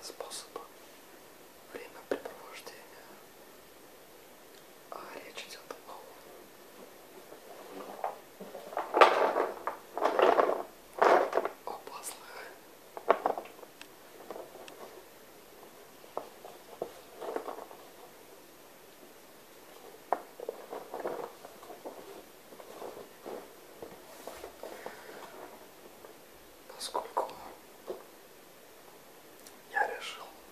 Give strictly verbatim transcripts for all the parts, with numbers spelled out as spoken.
способа времяпрепровождения. А речь идет о, о пазлах. Поскольку я решил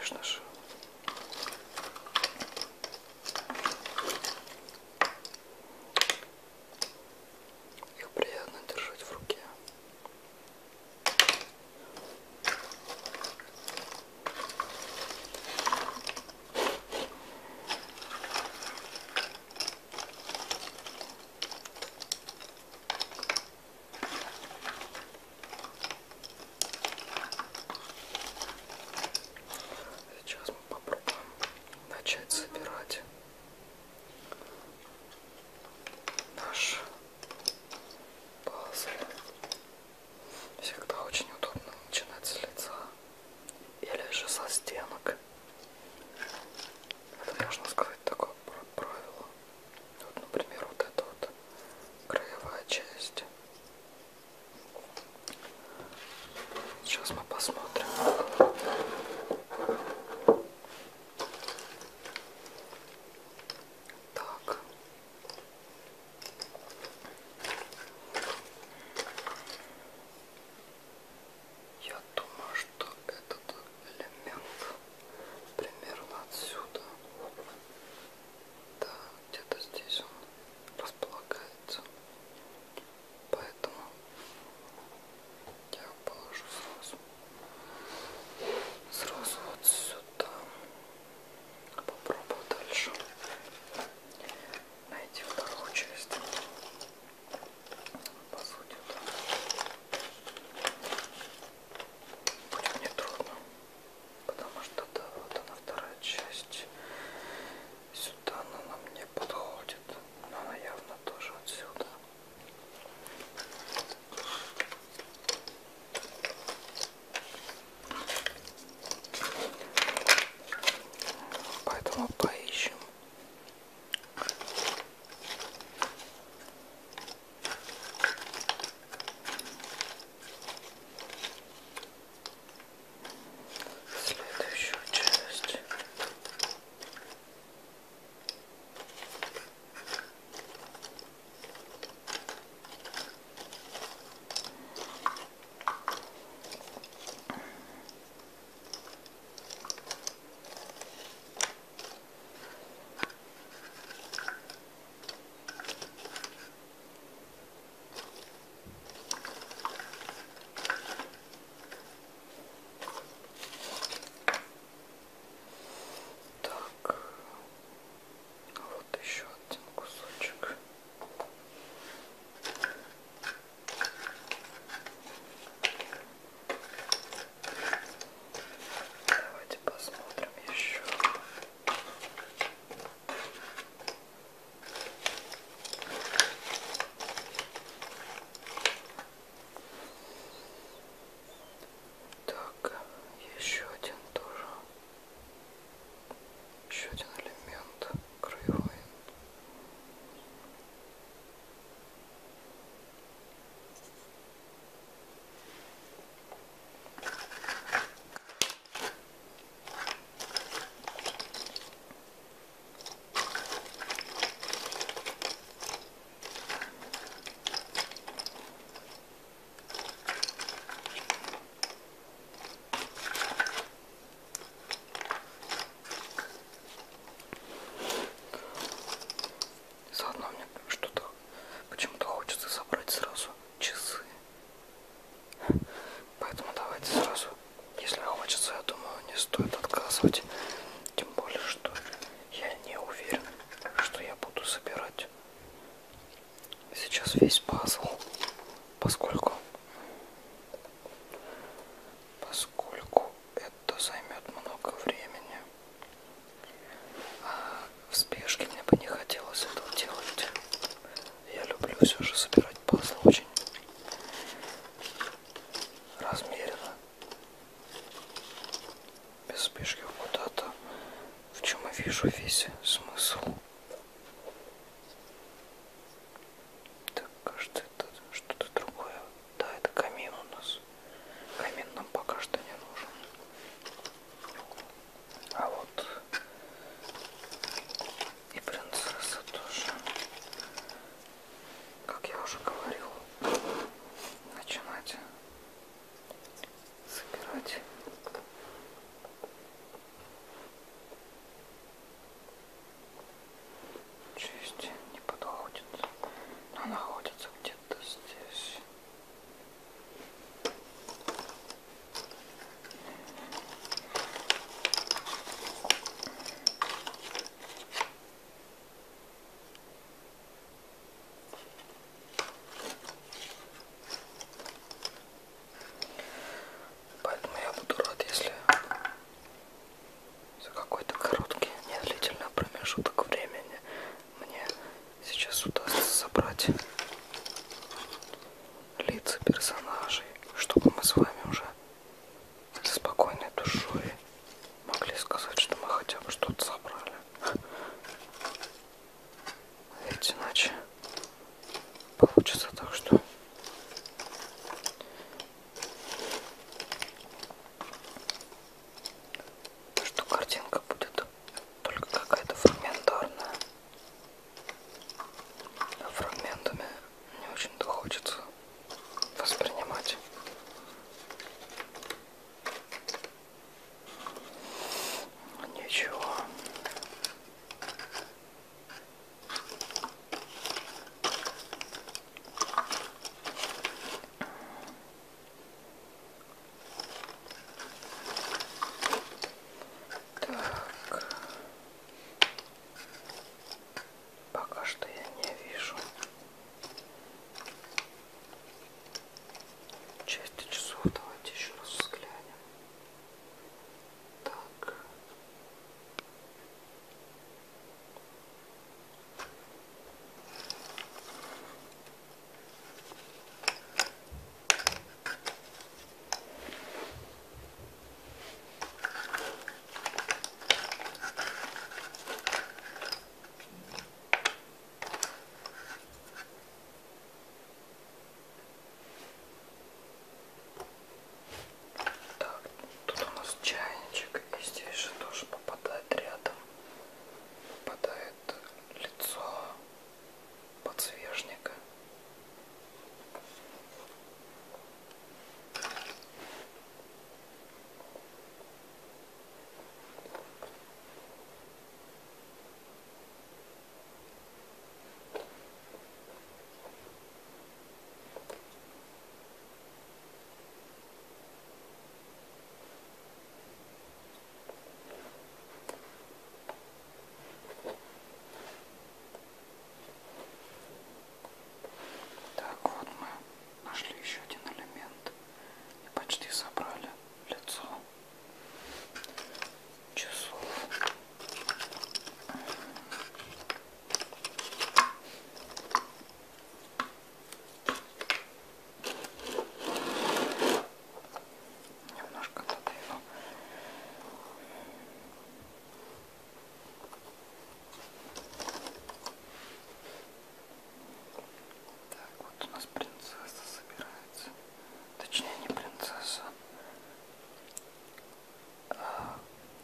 конечно же. Их приятно держать в руке. Сейчас мы попробуем начать собирать наш пазл. Всегда очень удобно начинать с лица или же со стенок. Это, можно сказать, такое правило. Вот, например, вот эта вот краевая часть. Сейчас мы посмотрим. Так. Я думаю, что этот элемент примерно отсюда. Да, где-то здесь он располагается. Поэтому я положу сразу. Сразу вот сюда. Попробую дальше найти вторую часть. По сути, да. Будет нетрудно, потому что да, вот она вторая часть. Сюда она нам не подходит, но она явно тоже отсюда. Поэтому поищем. Следующую часть. Так, вот еще один кусочек. Давайте посмотрим еще. Так, еще один тоже. Еще один элемент краевой. Заодно мне что-то почему-то хочется собрать сразу часы. Поэтому давайте сразу, если хочется, я думаю, не стоит отказывать. Тем более, что я не уверен, что я буду собирать сейчас весь пазл, поскольку поскольку это займет много времени. А в спешке мне бы не хотелось этого делать. Я люблю все же собирать пазл очень размеренно, без спешки куда-то, в чем я вижу весь смысл. Так, кажется, это что-то другое. Да, это камин у нас. Камин нам пока что не нужен. А вот и принцесса тоже. Как я уже говорил, начинать собирать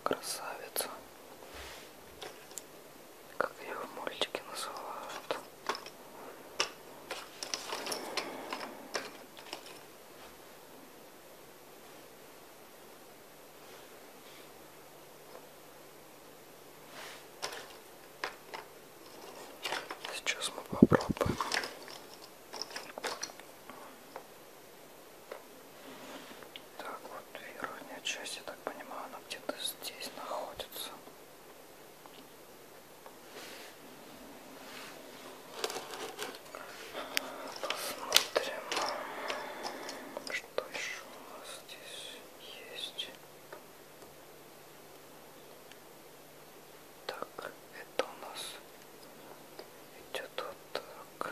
красавица, как ее в мультике называют. Сейчас мы попробуем. Так, вот верхняя часть, я так понимаю, она где-то здесь находится. Посмотрим, что еще у нас здесь есть. Так, это у нас идет вот так.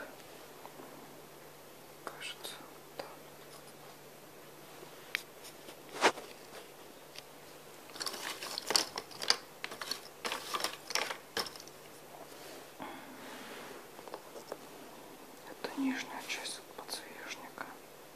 Кажется, да. Это нижняя часть от подсвечника.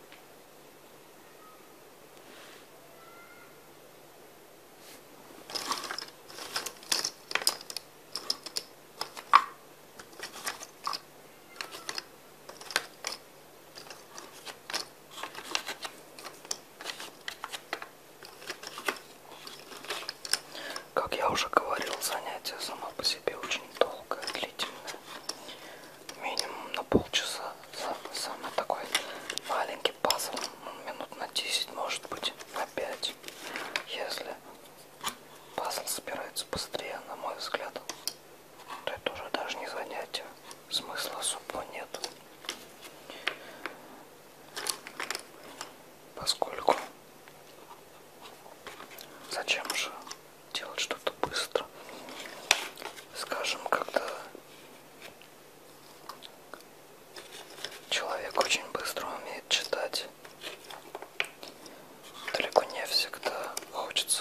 Как я уже говорил, занятие само по себе очень долгое, длительное. Минимум на полчаса. Самый такой маленький пазл, минут на десять, может быть, на пять. Если пазл собирается быстрее, на мой взгляд, то это уже даже не занятие. Смысла особо нет. Поскольку зачем же делать что-то быстро? Скажем, когда человек очень быстро умеет читать, далеко не всегда хочется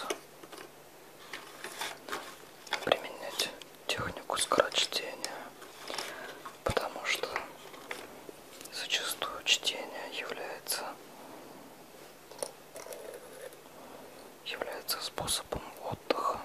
применять технику скорочтения, потому что зачастую чтение является является способом отдыха.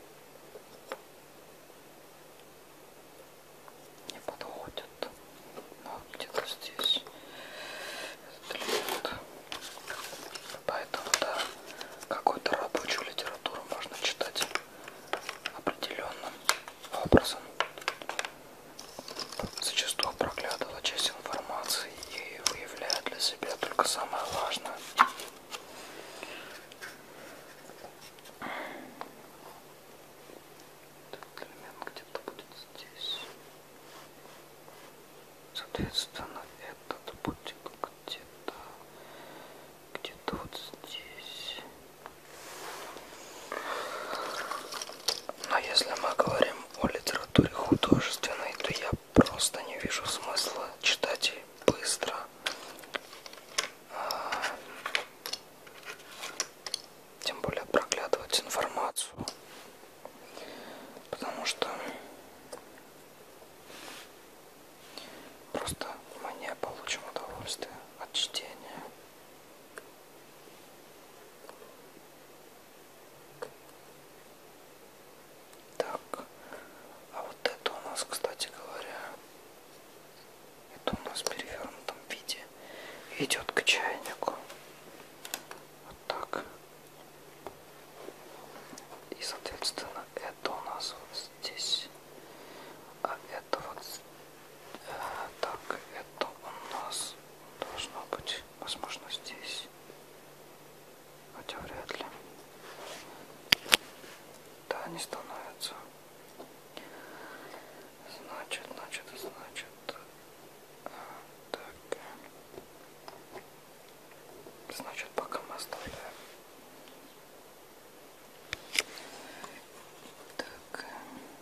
Не подходит, но где-то здесь этот элемент. Поэтому, да, какую-то рабочую литературу можно читать определенным образом, зачастую проглядывая часть информации и выявляя для себя только самое важное. Этот элемент где-то будет здесь. Соответственно, этот будет где-то где-то вот здесь. Но если мы говорим о литературе художественной, то я просто не вижу смысла читать быстро. А, тем более проглядывать информацию. Потому что просто мы не получим удовольствие от чтения. Так, а вот это у нас, кстати говоря, это у нас в перевернутом виде идет к чайнику. Вот так. И, соответственно, это у нас вот здесь. А это вот э, так, это у нас должно быть, возможно, здесь. Хотя вряд ли. Да, не становится. Значит, значит, значит. Так. Значит, пока мы оставляем. Так.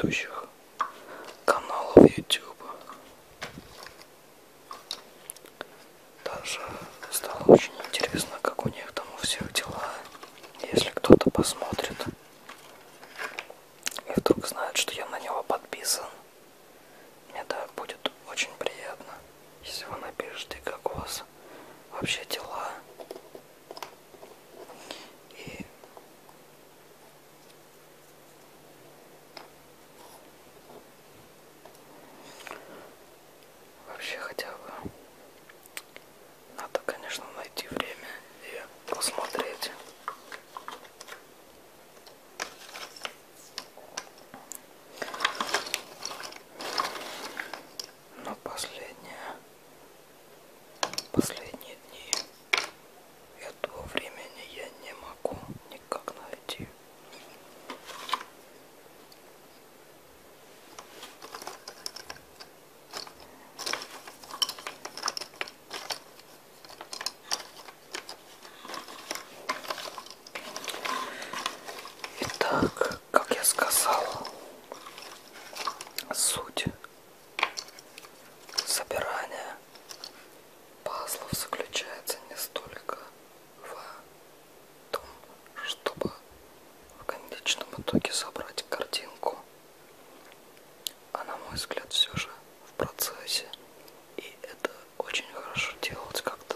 ведущих каналов YouTube. Даже стало очень интересно, как у них там у всех дела. Если кто-то посмотрит и вдруг знает, что я на него подписан, мне да будет очень приятно, если вы напишите, как у вас вообще дела. И вообще хотя бы надо, конечно, найти время и посмотреть. Но последние, последние дни этого времени я не могу никак найти. Итак, как я сказал, суть собирания пазлов заключается не столько в том, чтобы в конечном итоге собрать картинку, а на мой взгляд все же в процессе. И это очень хорошо делать, когда,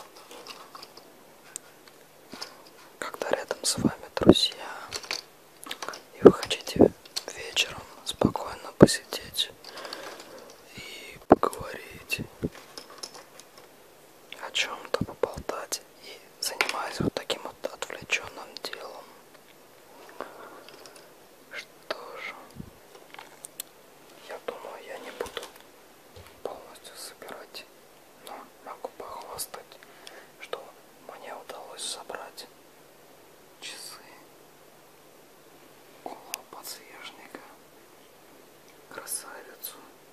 когда рядом с вами друзья, и вы хотите вечером спокойно посидеть и поговорить, о чем-то поболтать, и занимаясь вот таким вот отвлеченным делом. Что ж, я думаю, я не буду полностью собирать, но могу похвастать, что мне удалось собрать часы, полуподсвечника, красавицу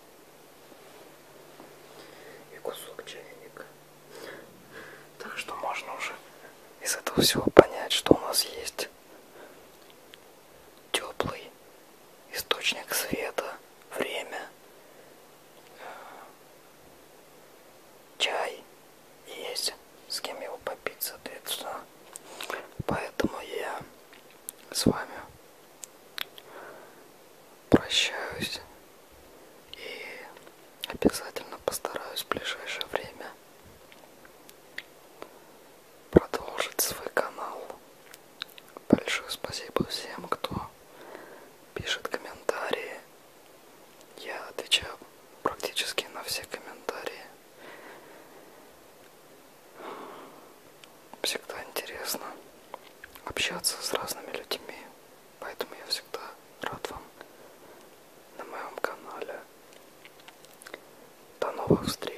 и кусок чайника. Так что можно уже из этого всего понять, что у нас есть теплый источник света, время, чай, есть с кем его попить, соответственно. Поэтому я с вами прощаюсь и обязательно постараюсь в ближайшее время продолжить свой канал. Большое спасибо всем, кто пишет комментарии. Я отвечаю практически на все комментарии. Всегда интересно общаться с разными людьми, поэтому я всегда рад вам на моем канале. До новых встреч!